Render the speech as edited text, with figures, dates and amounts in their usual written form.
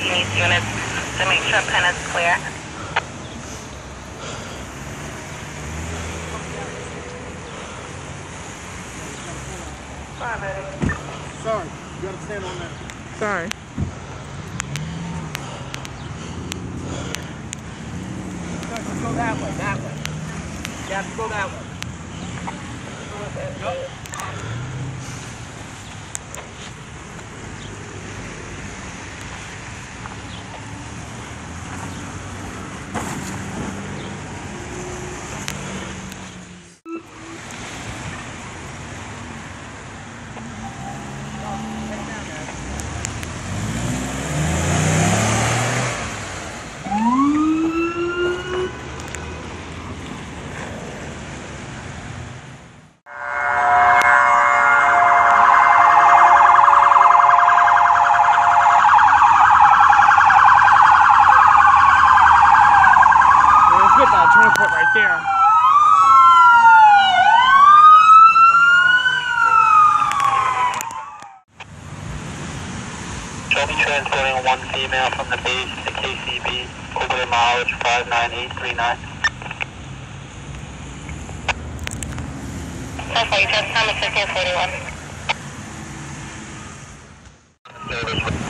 needs units to make sure pen is clear. Sorry, baby. Sorry, you gotta stand on that. Sorry. Just go that way, that way. You have to go that way. Yep. Transport right there. Shall be transporting one female from the base to KCB, over the mileage 59839. That's why you just time is 1541. Service